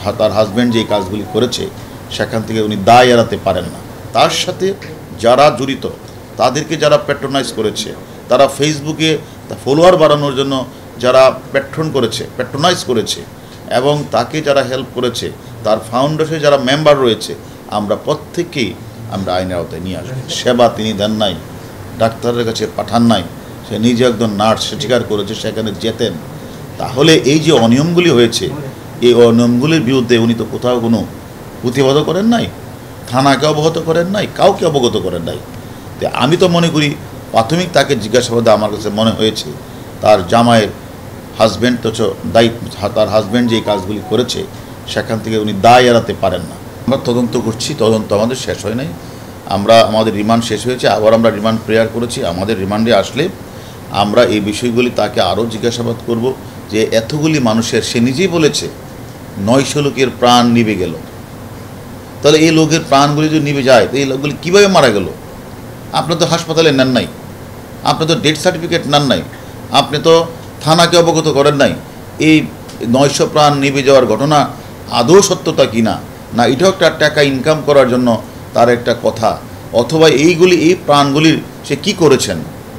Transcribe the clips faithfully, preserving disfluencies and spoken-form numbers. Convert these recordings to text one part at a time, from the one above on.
তার হাজব্যান্ড যে কাজগুলি করেছে সেখান থেকে উনি দায় এড়াতে পারেন না। তার সাথে যারা জড়িত তাদেরকে যারা প্যাট্রোনাইজ করেছে, তারা ফেসবুকে ফলোয়ার বাড়ানোর জন্য যারা প্যাট্রন করেছে প্যাট্রোনাইজ করেছে এবং তাকে যারা হেল্প করেছে, তার ফাউন্ডেশনে যারা মেম্বার রয়েছে, আমরা প্রত্যেকেই আমরা আইনের আওতায় নিয়ে আসবো। সেবা তিনি দেন নাই, ডাক্তারের কাছে পাঠান নাই, সে নিজে একজন নার্স, সে স্বীকার করেছে সেখানে যেতেন। তাহলে এই যে অনিয়মগুলি হয়েছে, এই অনিয়মগুলির বিরুদ্ধে উনি তো কোথাও কোনো প্রতিবাদ করেন নাই, থানাকে অবগত করেন নাই, কাউকে অবগত করেন নাই। তো আমি তো মনে করি প্রাথমিক তাকে জিজ্ঞাসাবাদে আমার কাছে মনে হয়েছে তার জামাইয়ের হাজব্যান্ড তো দায়িত্ব, তার হাজব্যান্ড যে কাজগুলি করেছে সেখান থেকে উনি দায় এড়াতে পারেন না। আমরা তদন্ত করছি, তদন্ত আমাদের শেষ হয় নাই। আমরা আমাদের রিমান্ড শেষ হয়েছে, আবার আমরা রিমান্ড প্রেয়ার করেছি। আমাদের রিমান্ডে আসলে আমরা এই বিষয়গুলি তাকে আরও জিজ্ঞাসাবাদ করব যে এতগুলি মানুষের, সে নিজেই বলেছে নয়শো লোকের প্রাণ নিভে গেল, তাহলে এই লোকের প্রাণগুলি যদি নিভে যায় তো এই লোকগুলি কীভাবে মারা গেল? আপনি তো হাসপাতালে নেন নাই, আপনি তো ডেথ সার্টিফিকেট নেন নাই, আপনি তো থানাকে অবগত করেন নাই। এই নয়শো প্রাণ নিভে যাওয়ার ঘটনা আদৌ সত্যতা কি না, না এটাও একটা টাকা ইনকাম করার জন্য তার একটা কথা, অথবা এইগুলি এই প্রাণগুলির সে কি করেছেন,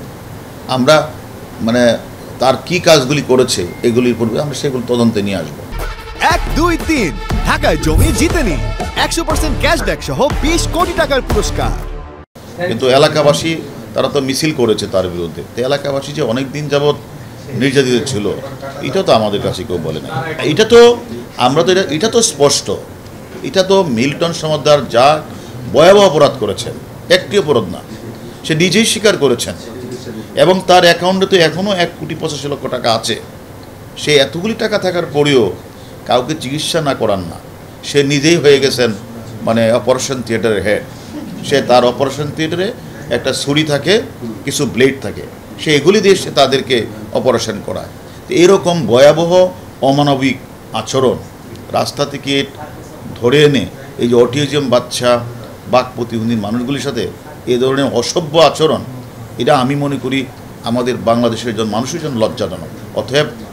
আমরা মানে তার কি কাজগুলি করেছে এগুলির পূর্বে আমরা সেগুলো তদন্তে নিয়ে আসবো। এক দুই তিন ঢাকায় জমি জিতে নিন একশো পার্সেন্ট ক্যাশব্যাক সহ বিশ কোটি টাকার পুরস্কার। কিন্তু এলাকাবাসী তারা তো মিছিল করেছে তার বিরুদ্ধে, তো এলাকাবাসী যে অনেক দিন যাবৎ নির্যাতিত ছিল এটা তো আমাদের কাছে কেউ বলে না। এটা তো আমরা তো এটা এটা তো স্পষ্ট, এটা তো মিল্টন সমাদ্দার যা ভয়াবহ অপরাধ করেছেন, একটি অপরাধ না, সে নিজেই স্বীকার করেছেন এবং তার অ্যাকাউন্টে তো এখনও এক কোটি পঁচাশি লক্ষ টাকা আছে। সে এতগুলি টাকা থাকার পরেও কাউকে চিকিৎসা না করান না, সে নিজেই হয়ে গেছেন মানে অপারেশন থিয়েটারের হেড। সে তার অপারেশন থিয়েটারে একটা ছুরি থাকে, কিছু ব্লেড থাকে, সে এগুলি দিয়ে সে তাদেরকে অপারেশন করায়। তো এরকম ভয়াবহ অমানবিক আচরণ রাস্তা থেকে ধরে এনে এই যে অটিজম বাচ্চা, বাক প্রতিবন্ধী মানুষগুলির সাথে এ ধরনের অসভ্য আচরণ, এটা আমি মনে করি আমাদের বাংলাদেশের জন মানুষের জন্য লজ্জাজনক। অতএব